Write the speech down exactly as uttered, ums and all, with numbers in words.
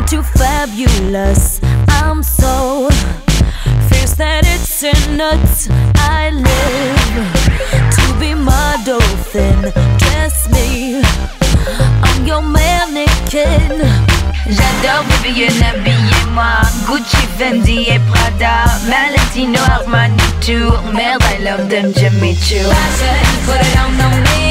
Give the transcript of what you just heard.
too fabulous. I'm so fierce that it's in us. I live to be my dolphin. Dress me, I'm your mannequin. J'adore bébé, habillez-moi. Gucci, Fendi et Prada, Valentino, Armani, Tour. Merde, I love them, Jimmy Choo. Fashion, put it on, on me.